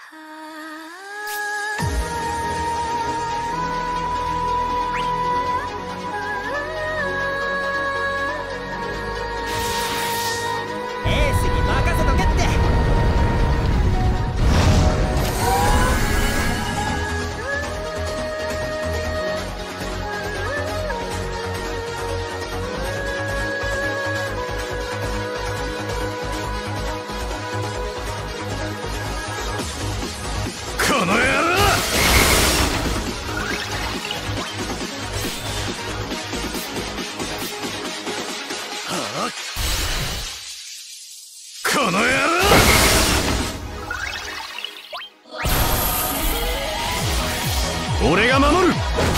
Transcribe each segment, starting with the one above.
俺が守る。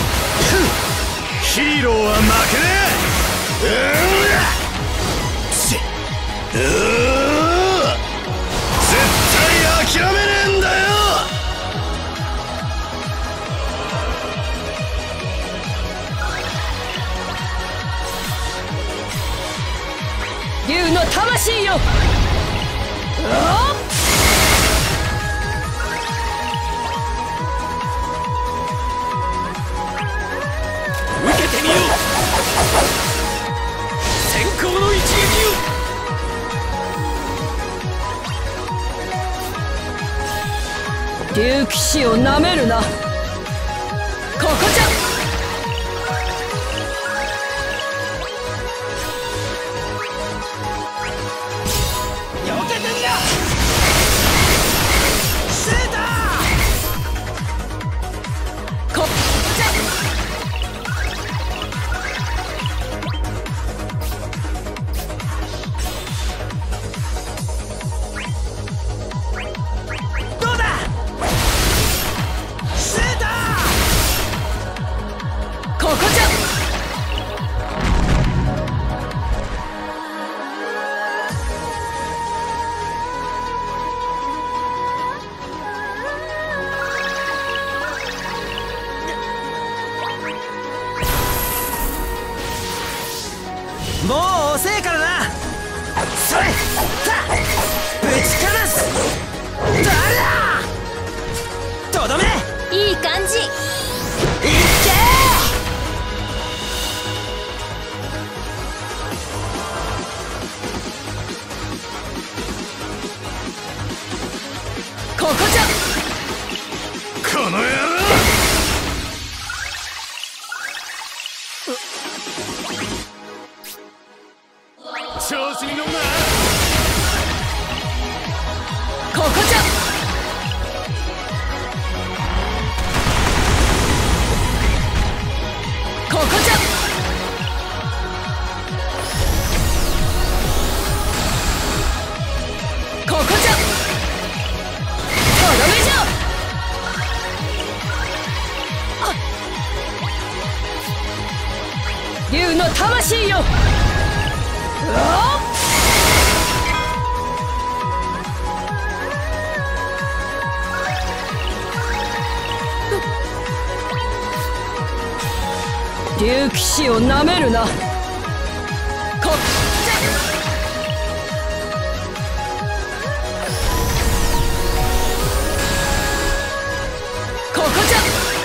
ヒーローは負けねえ。絶対諦めねえんだよ。 竜の魂よ。 受けてみよう。先行の一撃を。 竜騎士をなめるな。ここじゃ。 避けてみな。シューター。 ここじゃ。 もう遅えからな。それぶちかます。誰だ。とどめ。 いい感じ。 いっけここじゃ。 この野郎。調子に乗るな。 ここじゃ。ここじゃ。ここじゃ。とどめじゃ。竜の魂よ。竜騎士をなめるな。ここじゃ。ここじゃ。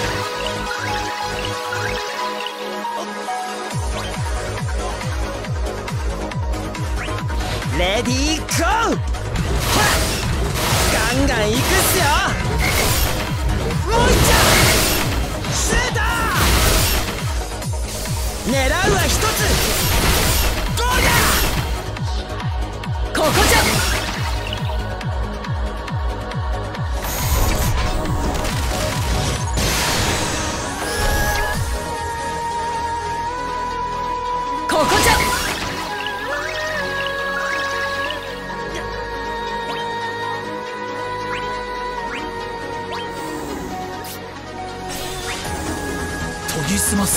レディーゴー。ガンガン行くっすよ。もう一丁。シューター。狙うは一つ。どうだ。 ここじゃ。ここじゃ。 研ぎ澄ます。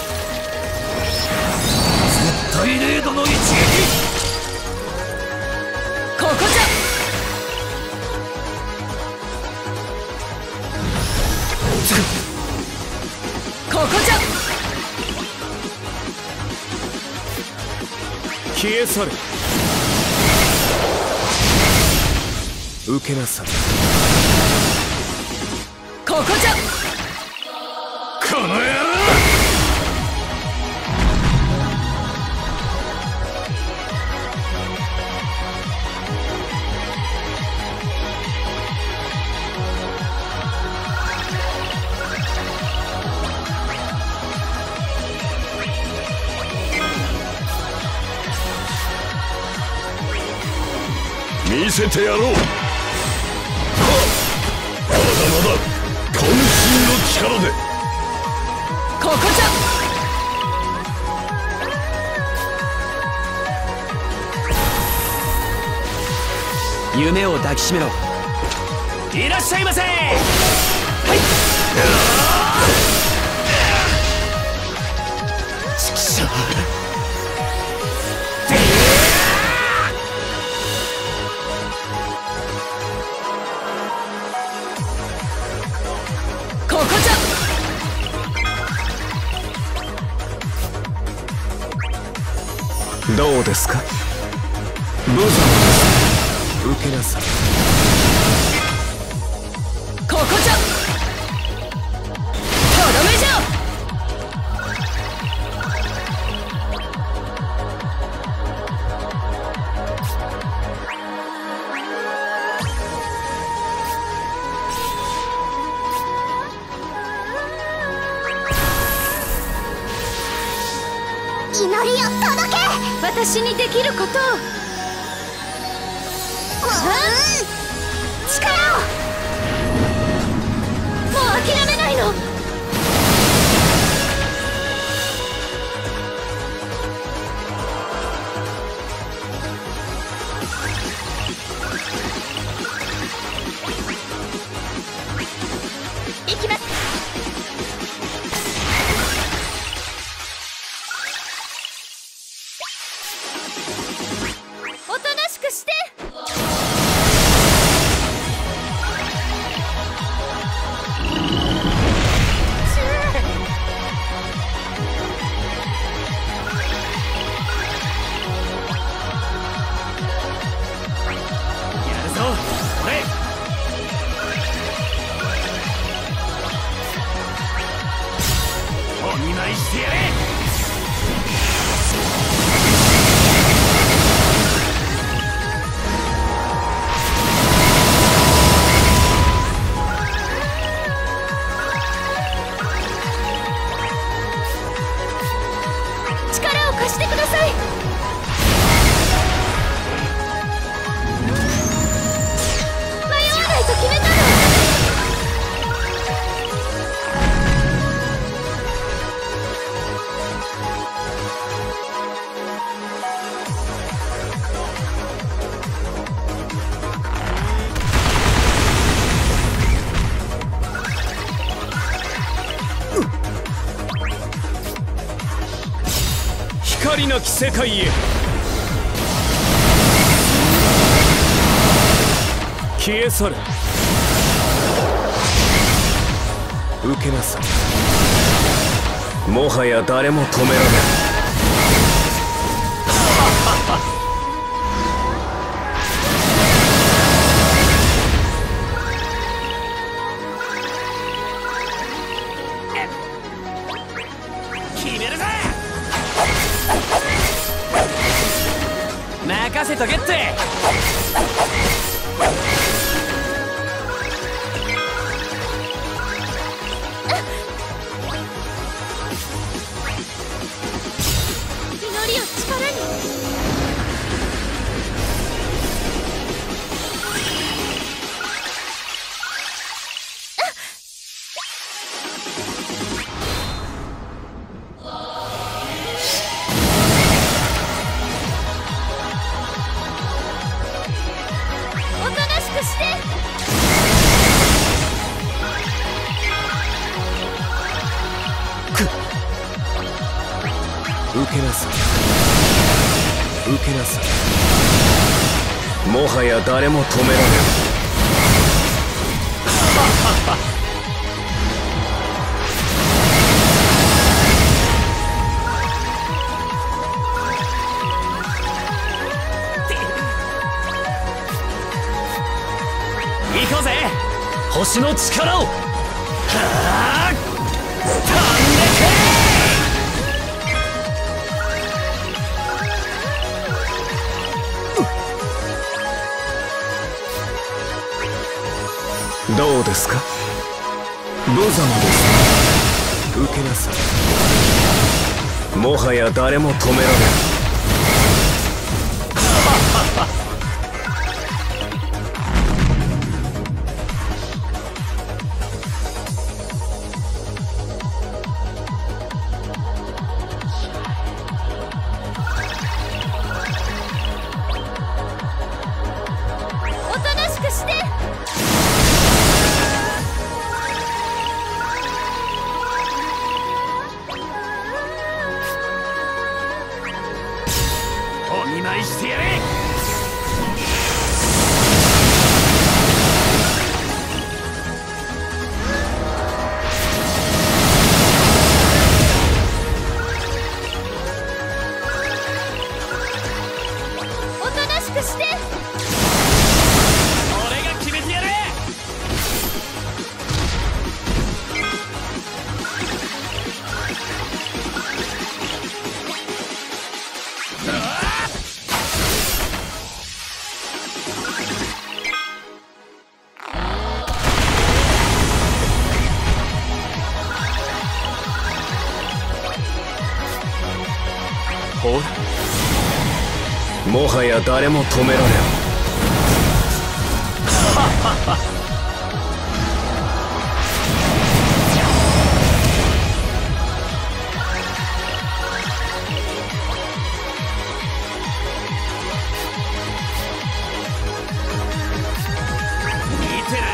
絶対0度の一撃。 ここじゃ。ここじゃ。 消え去れ。受けなさい。 こじゃ。 この野郎。見せてやろう。まだまだ渾身の力で。 ここじゃ。 夢を抱きしめろ。いらっしゃいませ。はい。ちくしょう。 ここじゃ。 どうですか。無様です。受けなさい。 ここじゃ。とどめじゃ。 祈りを届け。 私にできることを。 力を。 もう諦めないの。 行きます。 おとなしくして。 お見舞いしてやれ。 力を貸してください。迷わないと決めたの。 光なき世界へ。消え去れ。受けなさい。もはや誰も止められない。決めるぜ。任せとけって。 祈りを力に。おとなしくして。 受けなさい。受けなさい。もはや誰も止められない。行こうぜ。星の力を。 どうですか？無様です。受けなさい。もはや誰も止められない。 おとなしくして。 お見舞いしてやれ。 おとなしくして。 俺が決めてやる。ほら、もはや誰も止められん。見てな。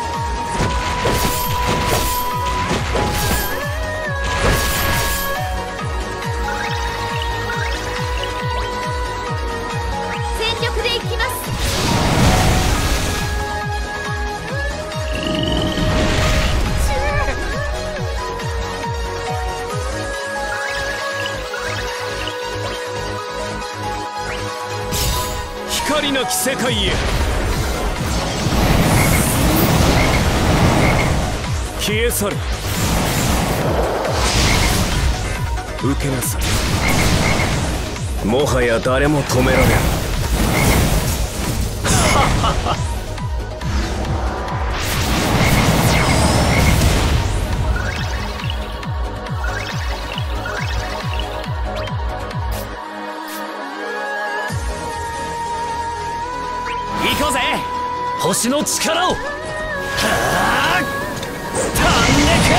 全力でいきます。 光なき世界へ消え去る。受けなさい。もはや誰も止められん。行こうぜ、星の力を。はあ、飛んでけ。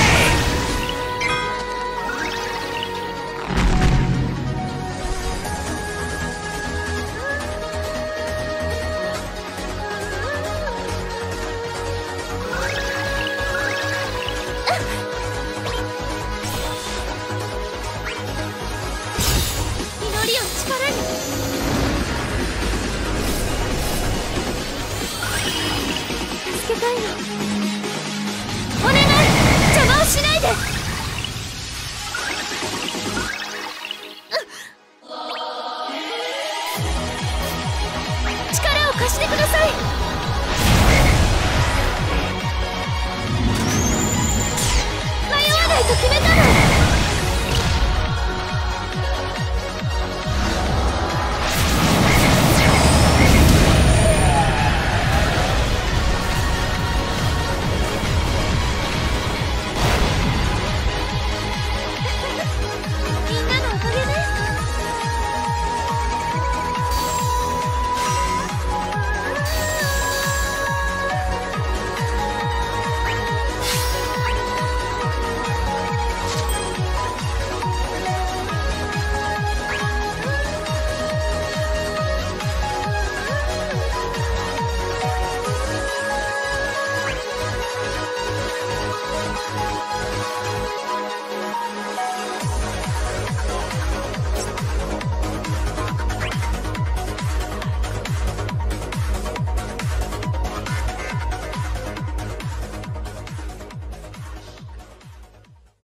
祈りを力に。助けたいの。お願い、邪魔をしないで。